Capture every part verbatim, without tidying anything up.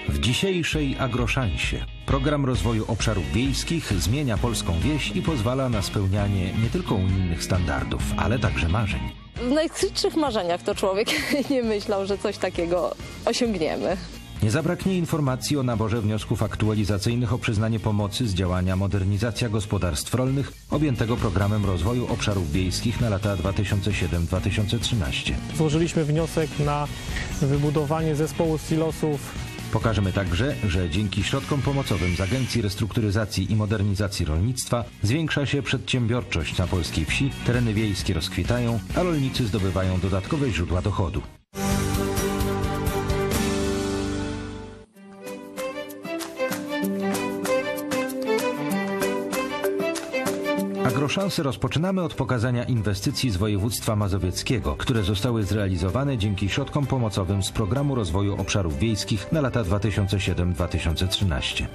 W dzisiejszej Agroshansie program rozwoju obszarów wiejskich zmienia polską wieś i pozwala na spełnianie nie tylko unijnych standardów, ale także marzeń. W najskrytszych marzeniach to człowiek nie myślał, że coś takiego osiągniemy. Nie zabraknie informacji o naborze wniosków aktualizacyjnych o przyznanie pomocy z działania Modernizacja Gospodarstw Rolnych objętego programem rozwoju obszarów wiejskich na lata dwa tysiące siódmy do dwa tysiące trzynastego. Złożyliśmy wniosek na wybudowanie zespołu silosów. Pokażemy także, że dzięki środkom pomocowym z Agencji Restrukturyzacji i Modernizacji Rolnictwa zwiększa się przedsiębiorczość na polskiej wsi, tereny wiejskie rozkwitają, a rolnicy zdobywają dodatkowe źródła dochodu. Agroszansę rozpoczynamy od pokazania inwestycji z województwa mazowieckiego, które zostały zrealizowane dzięki środkom pomocowym z Programu Rozwoju Obszarów Wiejskich na lata dwa tysiące siódmy do dwa tysiące trzynastego.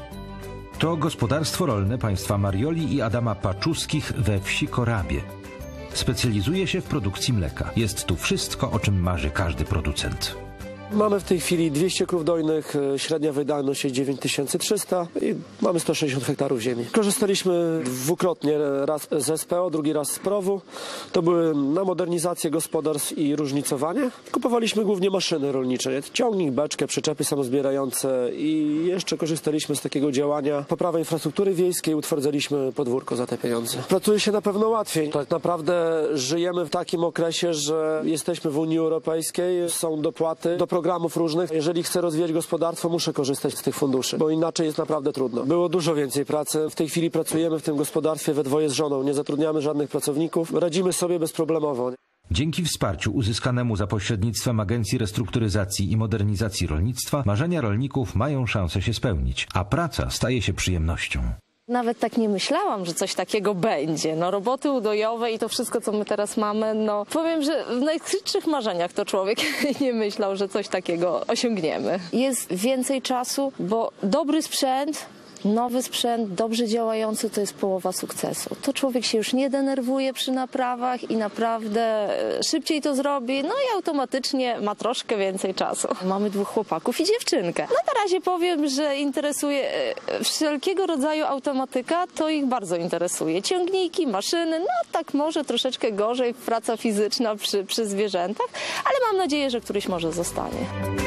To gospodarstwo rolne państwa Marioli i Adama Paczuskich we wsi Korabie. Specjalizuje się w produkcji mleka. Jest tu wszystko, o czym marzy każdy producent. Mamy w tej chwili dwieście krów dojnych, średnia wydajność jest dziewięć tysięcy trzysta i mamy sto sześćdziesiąt hektarów ziemi. Korzystaliśmy dwukrotnie, raz z S P O, drugi raz z P R O W u. To były na modernizację gospodarstw i różnicowanie. Kupowaliśmy głównie maszyny rolnicze, ciągnik, beczkę, przyczepy samozbierające i jeszcze korzystaliśmy z takiego działania poprawy infrastruktury wiejskiej, utwardzaliśmy podwórko za te pieniądze. Pracuje się na pewno łatwiej. Tak naprawdę żyjemy w takim okresie, że jesteśmy w Unii Europejskiej, są dopłaty do programów różnych. Jeżeli chcę rozwijać gospodarstwo, muszę korzystać z tych funduszy, bo inaczej jest naprawdę trudno. Było dużo więcej pracy. W tej chwili pracujemy w tym gospodarstwie we dwoje z żoną. Nie zatrudniamy żadnych pracowników. Radzimy sobie bezproblemowo. Dzięki wsparciu uzyskanemu za pośrednictwem Agencji Restrukturyzacji i Modernizacji Rolnictwa marzenia rolników mają szansę się spełnić, a praca staje się przyjemnością. Nawet tak nie myślałam, że coś takiego będzie. No, roboty udojowe i to wszystko, co my teraz mamy, no powiem, że w najskrytszych marzeniach to człowiek nie myślał, że coś takiego osiągniemy. Jest więcej czasu, bo dobry sprzęt, nowy sprzęt, dobrze działający, to jest połowa sukcesu. To człowiek się już nie denerwuje przy naprawach i naprawdę szybciej to zrobi, no i automatycznie ma troszkę więcej czasu. Mamy dwóch chłopaków i dziewczynkę. No na razie powiem, że interesuje wszelkiego rodzaju automatyka, to ich bardzo interesuje. Ciągniki, maszyny, no tak może troszeczkę gorzej praca fizyczna przy, przy zwierzętach, ale mam nadzieję, że któryś może zostanie.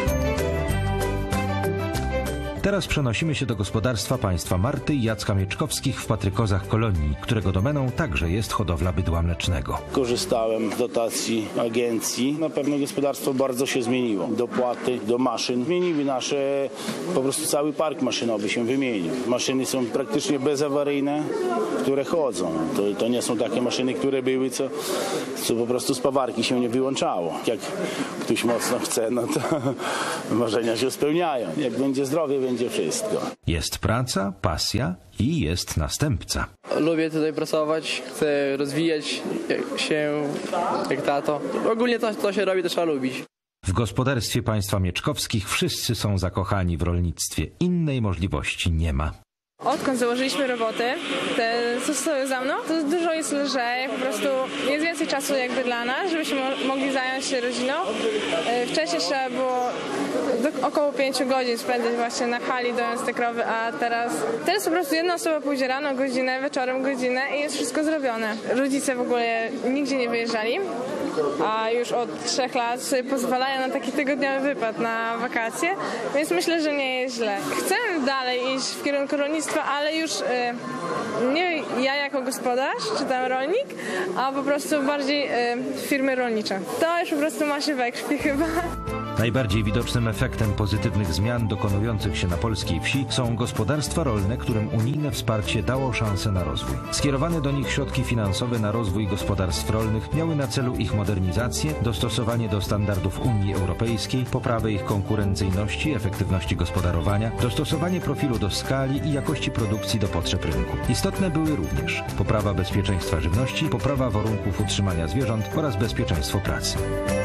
Teraz przenosimy się do gospodarstwa państwa Marty i Jacka Mieczkowskich w Patrykozach Kolonii, którego domeną także jest hodowla bydła mlecznego. Korzystałem z dotacji agencji. Na pewno gospodarstwo bardzo się zmieniło. Dopłaty do maszyn zmieniły nasze, po prostu cały park maszynowy się wymienił. Maszyny są praktycznie bezawaryjne, które chodzą. To, to nie są takie maszyny, które były, co, co po prostu z pawarki się nie wyłączało. Jak ktoś mocno chce, no to marzenia się spełniają. Jak będzie zdrowie, będzie będzie wszystko. Jest praca, pasja i jest następca. Lubię tutaj pracować, chcę rozwijać się jak tato. Ogólnie to, co się robi, to trzeba lubić. W gospodarstwie państwa Mieczkowskich wszyscy są zakochani w rolnictwie. Innej możliwości nie ma. Odkąd założyliśmy roboty, te, co stoją za mną, to dużo jest lżej, po prostu jest więcej czasu jakby dla nas, żebyśmy mogli zająć się rodziną. Wcześniej trzeba było do, około pięciu godzin spędzić właśnie na hali, dojąc te krowy, a teraz, teraz po prostu jedna osoba pójdzie rano godzinę, wieczorem godzinę i jest wszystko zrobione. Rodzice w ogóle nigdzie nie wyjeżdżali, a już od trzech lat sobie pozwalają na taki tygodniowy wypad na wakacje, więc myślę, że nie jest źle. Chcę dalej iść w kierunku rolnictwa, ale już y, nie ja jako gospodarz, czy tam rolnik, a po prostu bardziej y, firmy rolnicze. To już po prostu ma się we krwi chyba. Najbardziej widocznym efektem pozytywnych zmian dokonujących się na polskiej wsi są gospodarstwa rolne, którym unijne wsparcie dało szansę na rozwój. Skierowane do nich środki finansowe na rozwój gospodarstw rolnych miały na celu ich modernizację, dostosowanie do standardów Unii Europejskiej, poprawę ich konkurencyjności, efektywności gospodarowania, dostosowanie profilu do skali i jakości produkcji do potrzeb rynku. Istotne były również poprawa bezpieczeństwa żywności, poprawa warunków utrzymania zwierząt oraz bezpieczeństwo pracy.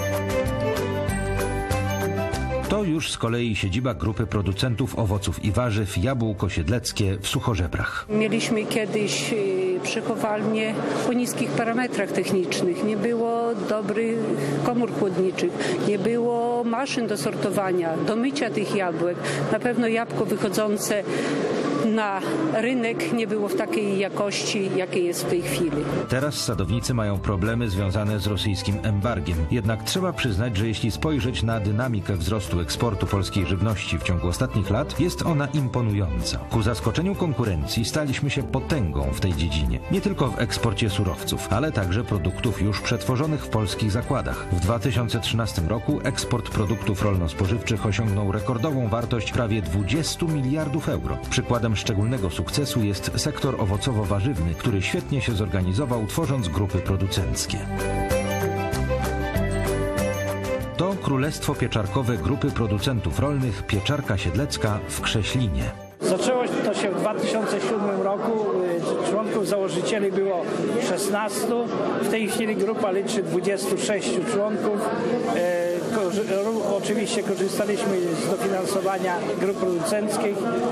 To już z kolei siedziba grupy producentów owoców i warzyw Jabłko Siedleckie w Suchorzebrach. Mieliśmy kiedyś przechowalnię po niskich parametrach technicznych. Nie było dobrych komór chłodniczych, nie było do maszyn do sortowania, do mycia tych jabłek. Na pewno jabłko wychodzące na rynek nie było w takiej jakości, jakiej jest w tej chwili. Teraz sadownicy mają problemy związane z rosyjskim embargiem. Jednak trzeba przyznać, że jeśli spojrzeć na dynamikę wzrostu eksportu polskiej żywności w ciągu ostatnich lat, jest ona imponująca. Ku zaskoczeniu konkurencji staliśmy się potęgą w tej dziedzinie. Nie tylko w eksporcie surowców, ale także produktów już przetworzonych w polskich zakładach. W dwa tysiące trzynastym roku eksport produktów rolno-spożywczych osiągnął rekordową wartość prawie dwadzieścia miliardów euro. Przykładem szczególnego sukcesu jest sektor owocowo-warzywny, który świetnie się zorganizował, tworząc grupy producenckie. To Królestwo Pieczarkowe Grupy Producentów Rolnych Pieczarka Siedlecka w Krześlinie. Zaczęło to się w dwa tysiące siódmym roku. Członków założycieli było szesnastu. W tej chwili grupa liczy dwudziestu sześciu członków. Oczywiście korzystaliśmy z dofinansowania grup producenckich.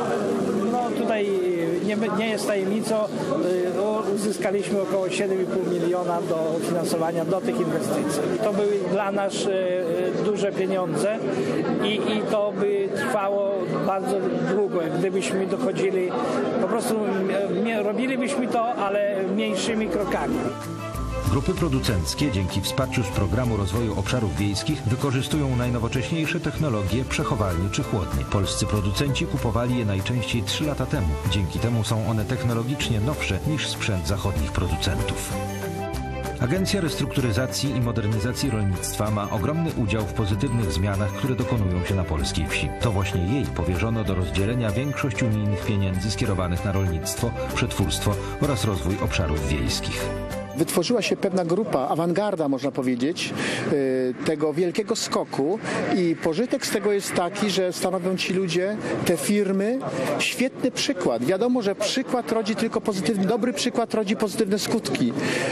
No tutaj nie, nie jest tajemnicą, uzyskaliśmy około siedem i pół miliona do finansowania do tych inwestycji. To były dla nas duże pieniądze i, i to by trwało bardzo długo, gdybyśmy dochodzili, po prostu robilibyśmy to, ale mniejszymi krokami. Grupy producenckie dzięki wsparciu z Programu Rozwoju Obszarów Wiejskich wykorzystują najnowocześniejsze technologie przechowalnie czy chłodnie. Polscy producenci kupowali je najczęściej trzy lata temu. Dzięki temu są one technologicznie nowsze niż sprzęt zachodnich producentów. Agencja Restrukturyzacji i Modernizacji Rolnictwa ma ogromny udział w pozytywnych zmianach, które dokonują się na polskiej wsi. To właśnie jej powierzono do rozdzielenia większość unijnych pieniędzy skierowanych na rolnictwo, przetwórstwo oraz rozwój obszarów wiejskich. Wytworzyła się pewna grupa, awangarda można powiedzieć, tego wielkiego skoku i pożytek z tego jest taki, że stanowią ci ludzie, te firmy, świetny przykład. Wiadomo, że przykład rodzi tylko pozytywny, dobry przykład rodzi pozytywne skutki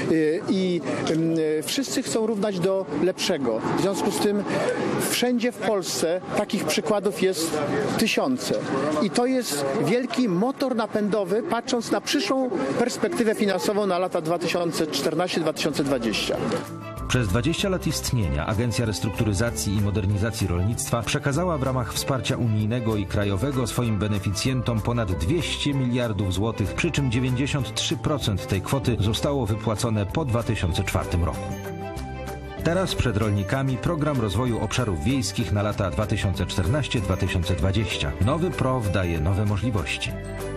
i wszyscy chcą równać do lepszego. W związku z tym wszędzie w Polsce takich przykładów jest tysiące i to jest wielki motor napędowy, patrząc na przyszłą perspektywę finansową na lata dwa tysiące czternaście do dwa tysiące dwudziestego. Przez dwadzieścia lat istnienia Agencja Restrukturyzacji i Modernizacji Rolnictwa przekazała w ramach wsparcia unijnego i krajowego swoim beneficjentom ponad dwieście miliardów złotych, przy czym dziewięćdziesiąt trzy procent tej kwoty zostało wypłacone po dwa tysiące czwartym roku. Teraz przed rolnikami Program Rozwoju Obszarów Wiejskich na lata dwa tysiące czternasty do dwa tysiące dwudziestego. Nowy P R O W daje nowe możliwości.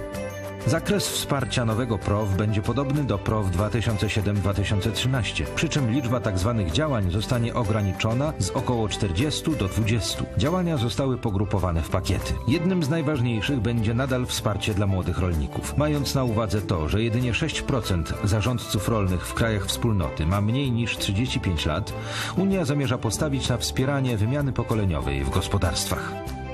Zakres wsparcia nowego P R O W będzie podobny do P R O W dwa tysiące siódmy do dwa tysiące trzynastego, przy czym liczba tzw. działań zostanie ograniczona z około czterdziestu do dwudziestu. Działania zostały pogrupowane w pakiety. Jednym z najważniejszych będzie nadal wsparcie dla młodych rolników. Mając na uwadze to, że jedynie sześć procent zarządców rolnych w krajach wspólnoty ma mniej niż trzydzieści pięć lat, Unia zamierza postawić na wspieranie wymiany pokoleniowej w gospodarstwach.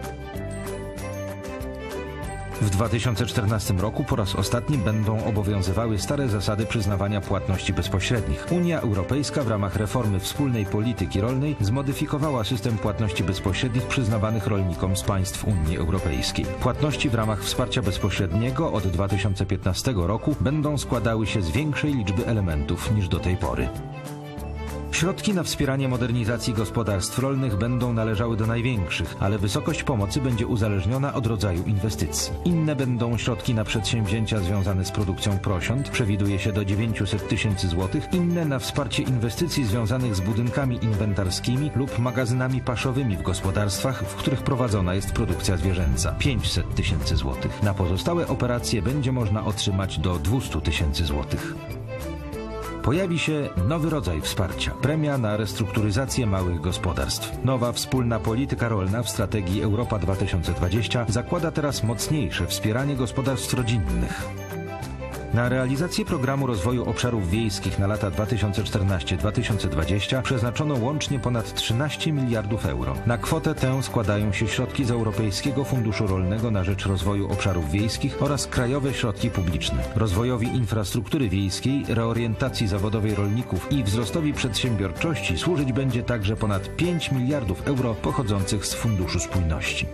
W dwa tysiące czternastym roku po raz ostatni będą obowiązywały stare zasady przyznawania płatności bezpośrednich. Unia Europejska w ramach reformy wspólnej polityki rolnej zmodyfikowała system płatności bezpośrednich przyznawanych rolnikom z państw Unii Europejskiej. Płatności w ramach wsparcia bezpośredniego od dwa tysiące piętnastego roku będą składały się z większej liczby elementów niż do tej pory. Środki na wspieranie modernizacji gospodarstw rolnych będą należały do największych, ale wysokość pomocy będzie uzależniona od rodzaju inwestycji. Inne będą środki na przedsięwzięcia związane z produkcją prosiąt, przewiduje się do dziewięciuset tysięcy złotych, inne na wsparcie inwestycji związanych z budynkami inwentarskimi lub magazynami paszowymi w gospodarstwach, w których prowadzona jest produkcja zwierzęca, pięćset tysięcy złotych. Na pozostałe operacje będzie można otrzymać do dwustu tysięcy złotych. Pojawi się nowy rodzaj wsparcia – premia na restrukturyzację małych gospodarstw. Nowa wspólna polityka rolna w strategii Europa dwa tysiące dwadzieścia zakłada teraz mocniejsze wspieranie gospodarstw rodzinnych. Na realizację Programu Rozwoju Obszarów Wiejskich na lata dwa tysiące czternasty do dwa tysiące dwudziestego przeznaczono łącznie ponad trzynaście miliardów euro. Na kwotę tę składają się środki z Europejskiego Funduszu Rolnego na rzecz Rozwoju Obszarów Wiejskich oraz krajowe środki publiczne. Rozwojowi infrastruktury wiejskiej, reorientacji zawodowej rolników i wzrostowi przedsiębiorczości służyć będzie także ponad pięć miliardów euro pochodzących z Funduszu Spójności.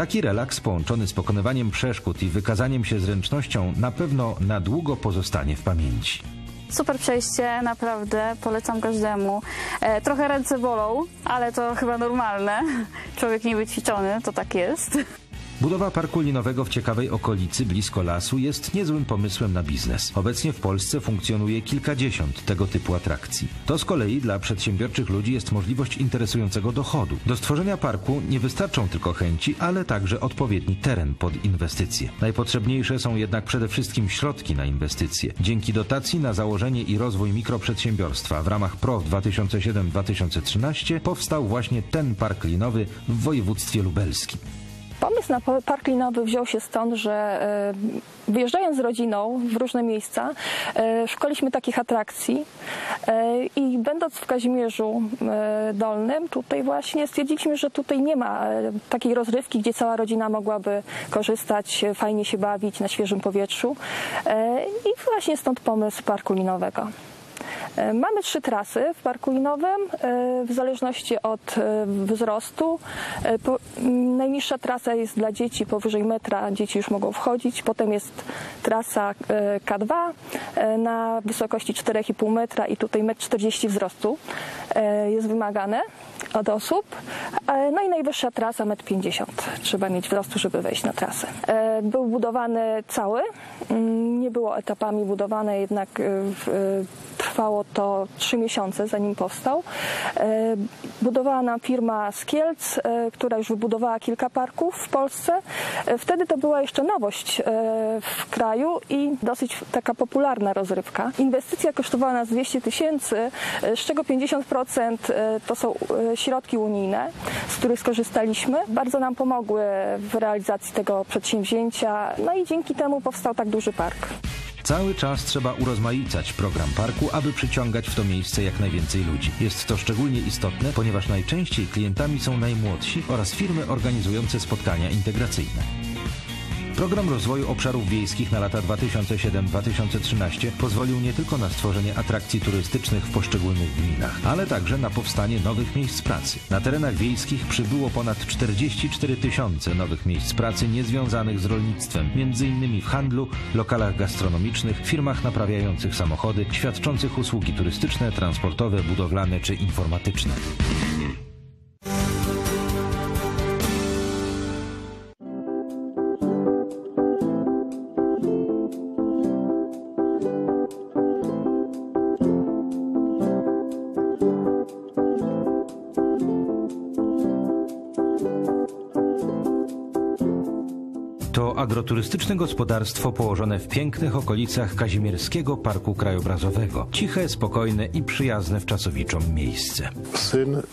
Taki relaks połączony z pokonywaniem przeszkód i wykazaniem się zręcznością na pewno na długo pozostanie w pamięci. Super przejście, naprawdę, polecam każdemu. E, trochę ręce bolą, ale to chyba normalne. Człowiek niewyćwiczony, to tak jest. Budowa parku linowego w ciekawej okolicy blisko lasu jest niezłym pomysłem na biznes. Obecnie w Polsce funkcjonuje kilkadziesiąt tego typu atrakcji. To z kolei dla przedsiębiorczych ludzi jest możliwość interesującego dochodu. Do stworzenia parku nie wystarczą tylko chęci, ale także odpowiedni teren pod inwestycje. Najpotrzebniejsze są jednak przede wszystkim środki na inwestycje. Dzięki dotacji na założenie i rozwój mikroprzedsiębiorstwa w ramach P R O W dwa tysiące siedem do dwa tysiące trzynaście powstał właśnie ten park linowy w województwie lubelskim. Pomysł na park linowy wziął się stąd, że wyjeżdżając z rodziną w różne miejsca, szukaliśmy takich atrakcji i będąc w Kazimierzu Dolnym, tutaj właśnie stwierdziliśmy, że tutaj nie ma takiej rozrywki, gdzie cała rodzina mogłaby korzystać, fajnie się bawić na świeżym powietrzu i właśnie stąd pomysł parku linowego. Mamy trzy trasy w parku linowym, w zależności od wzrostu. Najniższa trasa jest dla dzieci powyżej metra, dzieci już mogą wchodzić. Potem jest trasa K dwa na wysokości cztery i pół metra i tutaj metr czterdzieści wzrostu jest wymagane od osób. No i najwyższa trasa metr pięćdziesiąt. Trzeba mieć wzrostu, żeby wejść na trasę. Był budowany cały, nie było etapami budowane, jednak trwało to trzy miesiące, zanim powstał. Budowała nam firma z Kielc, która już wybudowała kilka parków w Polsce. Wtedy to była jeszcze nowość w kraju i dosyć taka popularna rozrywka. Inwestycja kosztowała nas dwieście tysięcy, z czego pięćdziesiąt procent to są środki unijne, z których skorzystaliśmy. Bardzo nam pomogły w realizacji tego przedsięwzięcia, no i dzięki temu powstał tak duży park. Cały czas trzeba urozmaicać program parku, aby przyciągać w to miejsce jak najwięcej ludzi. Jest to szczególnie istotne, ponieważ najczęściej klientami są najmłodsi oraz firmy organizujące spotkania integracyjne. Program rozwoju obszarów wiejskich na lata dwa tysiące siedem do dwa tysiące trzynaście pozwolił nie tylko na stworzenie atrakcji turystycznych w poszczególnych gminach, ale także na powstanie nowych miejsc pracy. Na terenach wiejskich przybyło ponad czterdzieści cztery tysiące nowych miejsc pracy niezwiązanych z rolnictwem, między innymi w handlu, lokalach gastronomicznych, firmach naprawiających samochody, świadczących usługi turystyczne, transportowe, budowlane czy informatyczne. To agroturystyczne gospodarstwo położone w pięknych okolicach Kazimierskiego Parku Krajobrazowego. Ciche, spokojne i przyjazne w czasowiczom miejsce. Syn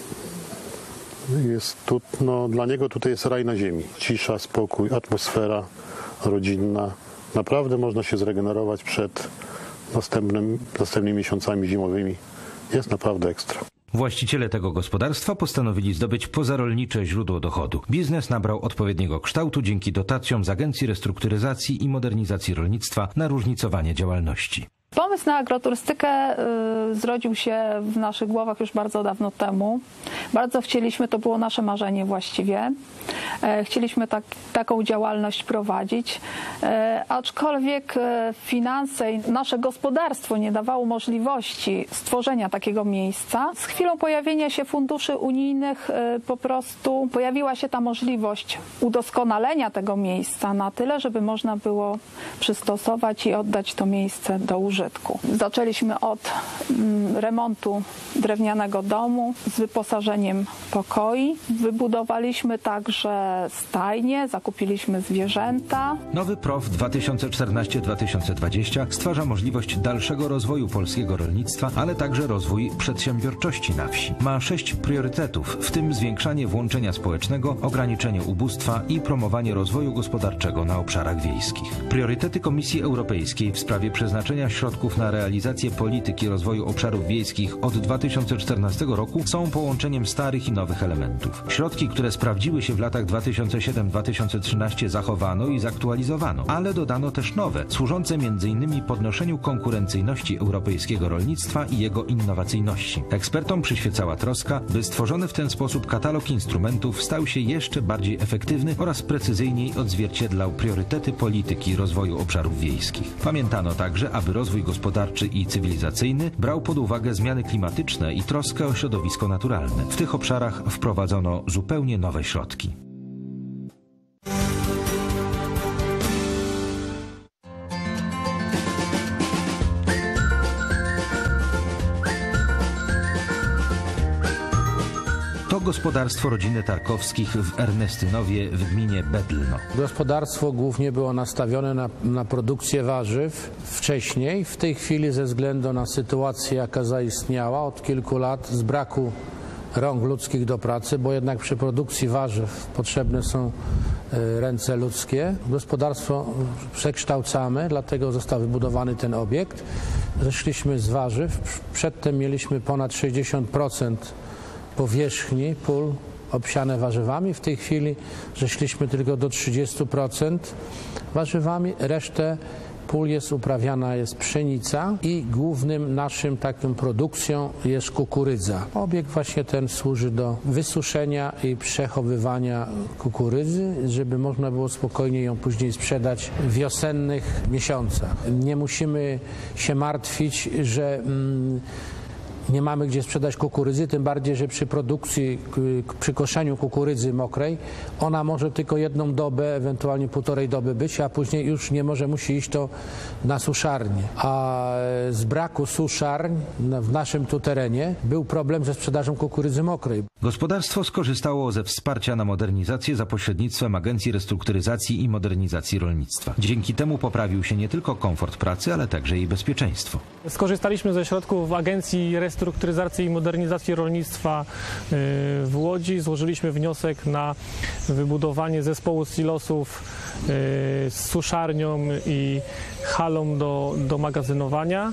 jest tu, no dla niego tutaj jest raj na ziemi. Cisza, spokój, atmosfera rodzinna. Naprawdę można się zregenerować przed następnym, następnymi miesiącami zimowymi. Jest naprawdę ekstra. Właściciele tego gospodarstwa postanowili zdobyć pozarolnicze źródło dochodu. Biznes nabrał odpowiedniego kształtu dzięki dotacjom z Agencji Restrukturyzacji i Modernizacji Rolnictwa na różnicowanie działalności. Pomysł na agroturystykę y, zrodził się w naszych głowach już bardzo dawno temu. Bardzo chcieliśmy, to było nasze marzenie właściwie. E, chcieliśmy tak, taką działalność prowadzić, e, aczkolwiek e, finanse i nasze gospodarstwo nie dawało możliwości stworzenia takiego miejsca. Z chwilą pojawienia się funduszy unijnych e, po prostu pojawiła się ta możliwość udoskonalenia tego miejsca na tyle, żeby można było przystosować i oddać to miejsce do użytku. Zaczęliśmy od mm, remontu drewnianego domu z wyposażeniem pokoi. Wybudowaliśmy także stajnie, zakupiliśmy zwierzęta. Nowy P R O W dwa tysiące czternaście do dwa tysiące dwudziestego stwarza możliwość dalszego rozwoju polskiego rolnictwa, ale także rozwój przedsiębiorczości na wsi. Ma sześć priorytetów, w tym zwiększanie włączenia społecznego, ograniczenie ubóstwa i promowanie rozwoju gospodarczego na obszarach wiejskich. Priorytety Komisji Europejskiej w sprawie przeznaczenia środków środków na realizację polityki rozwoju obszarów wiejskich od dwa tysiące czternastego roku są połączeniem starych i nowych elementów. Środki, które sprawdziły się w latach dwa tysiące siódmym do dwa tysiące trzynastego zachowano i zaktualizowano, ale dodano też nowe, służące między innymi podnoszeniu konkurencyjności europejskiego rolnictwa i jego innowacyjności. Ekspertom przyświecała troska, by stworzony w ten sposób katalog instrumentów stał się jeszcze bardziej efektywny oraz precyzyjniej odzwierciedlał priorytety polityki rozwoju obszarów wiejskich. Pamiętano także, aby rozwój gospodarczy i cywilizacyjny brał pod uwagę zmiany klimatyczne i troskę o środowisko naturalne. W tych obszarach wprowadzono zupełnie nowe środki. To gospodarstwo rodziny Tarkowskich w Ernestynowie w gminie Bedlno. Gospodarstwo głównie było nastawione na, na produkcję warzyw wcześniej. W tej chwili ze względu na sytuację, jaka zaistniała od kilku lat, z braku rąk ludzkich do pracy, bo jednak przy produkcji warzyw potrzebne są ręce ludzkie. Gospodarstwo przekształcamy, dlatego został wybudowany ten obiekt. Zeszliśmy z warzyw. Przedtem mieliśmy ponad sześćdziesiąt procent powierzchni pól obsiane warzywami. W tej chwili zeszliśmy tylko do trzydziestu procent warzywami. Resztę pól jest uprawiana jest pszenica i głównym naszym taką produkcją jest kukurydza. Obiekt właśnie ten służy do wysuszenia i przechowywania kukurydzy, żeby można było spokojnie ją później sprzedać w wiosennych miesiącach. Nie musimy się martwić, że mm, nie mamy gdzie sprzedać kukurydzy, tym bardziej, że przy produkcji, przy koszeniu kukurydzy mokrej, ona może tylko jedną dobę, ewentualnie półtorej doby być, a później już nie może, musi iść to na suszarnię. A z braku suszarń w naszym tu terenie był problem ze sprzedażą kukurydzy mokrej. Gospodarstwo skorzystało ze wsparcia na modernizację za pośrednictwem Agencji Restrukturyzacji i Modernizacji Rolnictwa. Dzięki temu poprawił się nie tylko komfort pracy, ale także jej bezpieczeństwo. Skorzystaliśmy ze środków Agencji Restrukturyzacji i Modernizacji Rolnictwa w Łodzi. Złożyliśmy wniosek na wybudowanie zespołu silosów z suszarnią i halą do, do magazynowania.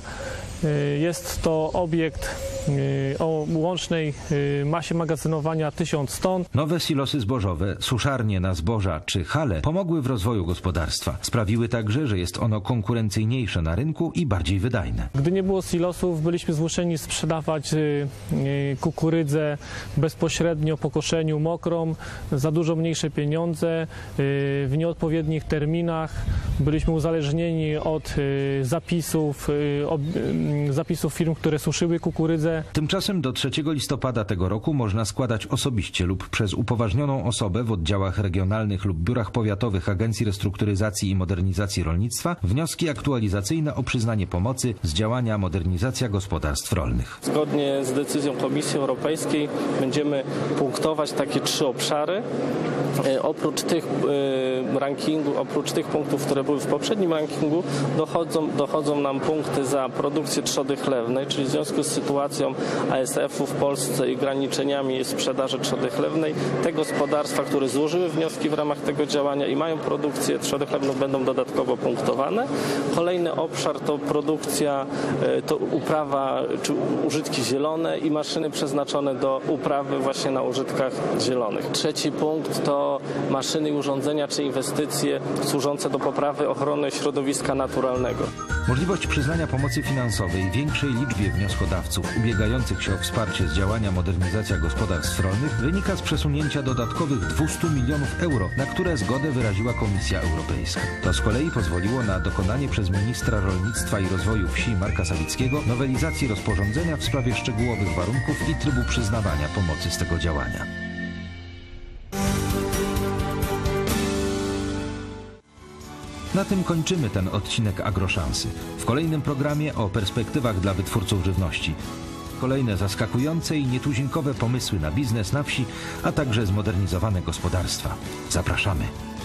Jest to obiekt o łącznej masie magazynowania tysiąc ton. Nowe silosy zbożowe, suszarnie na zboża czy hale pomogły w rozwoju gospodarstwa. Sprawiły także, że jest ono konkurencyjniejsze na rynku i bardziej wydajne. Gdy nie było silosów, byliśmy zmuszeni sprzedawać kukurydzę bezpośrednio po koszeniu mokrą za dużo mniejsze pieniądze, w nieodpowiednich terminach. Byliśmy uzależnieni od zapisów, zapisów firm, które suszyły kukurydzę. Tymczasem do trzeciego listopada tego roku można składać osobiście lub przez upoważnioną osobę w oddziałach regionalnych lub biurach powiatowych Agencji Restrukturyzacji i Modernizacji Rolnictwa wnioski aktualizacyjne o przyznanie pomocy z działania Modernizacja Gospodarstw Rolnych. Zgodnie z decyzją Komisji Europejskiej będziemy punktować takie trzy obszary. E, oprócz tych e, rankingu, oprócz tych punktów, które były w poprzednim rankingu, dochodzą, dochodzą nam punkty za produkcję trzody chlewnej, czyli w związku z sytuacją A S F-u w Polsce i ograniczeniami sprzedaży trzody chlewnej, te gospodarstwa, które złożyły wnioski w ramach tego działania i mają produkcję trzody chlewną, będą dodatkowo punktowane. Kolejny obszar to produkcja, to uprawa czy użytki zielone i maszyny przeznaczone do uprawy właśnie na użytkach zielonych. Trzeci punkt to maszyny i urządzenia czy inwestycje służące do poprawy ochrony środowiska naturalnego. Możliwość przyznania pomocy finansowej większej liczbie wnioskodawców ubiegających się o wsparcie z działania Modernizacja Gospodarstw Rolnych wynika z przesunięcia dodatkowych dwieście milionów euro, na które zgodę wyraziła Komisja Europejska. To z kolei pozwoliło na dokonanie przez ministra rolnictwa i rozwoju wsi Marka Sawickiego nowelizacji rozporządzenia w sprawie szczegółowych warunków i trybu przyznawania pomocy z tego działania. Na tym kończymy ten odcinek Agroszansy. W kolejnym programie o perspektywach dla wytwórców żywności. Kolejne zaskakujące i nietuzinkowe pomysły na biznes na wsi, a także zmodernizowane gospodarstwa. Zapraszamy.